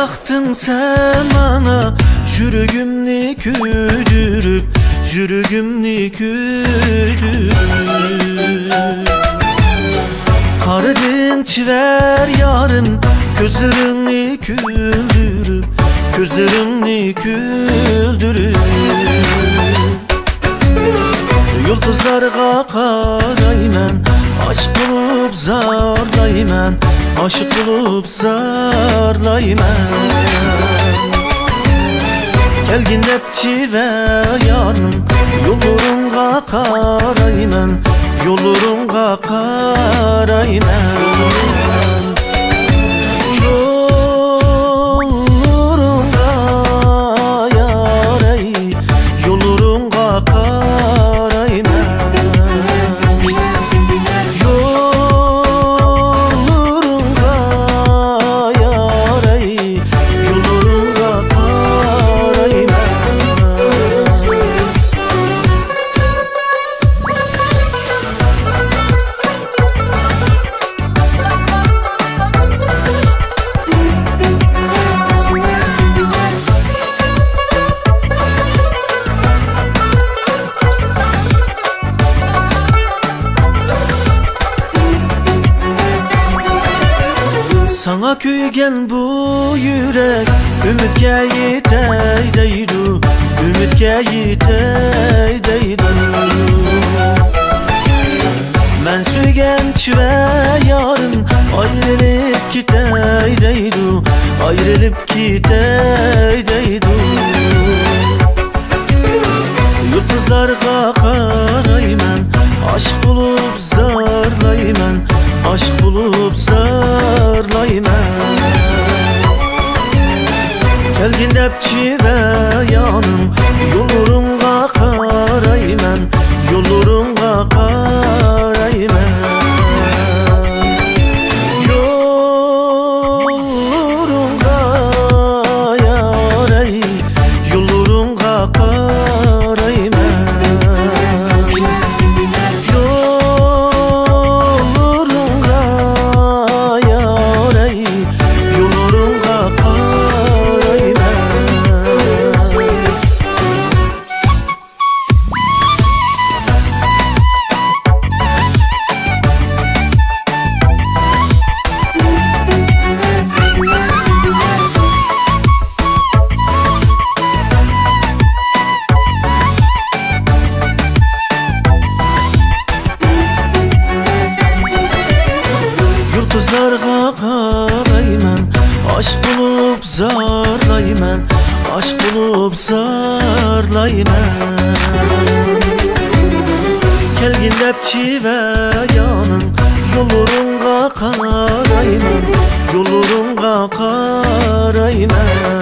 yaktın sen bana, yüreğimni küldürüp, yüreğimni küldürüp. Karıdın çiver yarın, gözlerini küldürüp, gözlerini küldürüp. Yıldızlarga qarayman, aşk bulup zarlayman, aşık bulup zarlayman. Kelgin depçi ve yarım, yolurunga qarayman, yolurunga qarayman. Sana kuygen bu yürek, ümitke yetey deydu, ümitke yetey deydu. Men suygen çive yarın, ayrılıp gitey deydu, ayrılıp gitey deydu. Yıldızlarga qarayman, aşk bulup zarlayman, aşk bulup zarlayman. Kelgin depçi ve yanım, yolurunga qarayman, yolurunga qarayman. Yolurunga yaray, yolurunga qarayman. Yıldızlarga qarayman, aşk bulup zarlayman, aşk bulup zarlayman. Kelgin depçi ve yanın, yolurunga qarayman, yolurunga qarayman.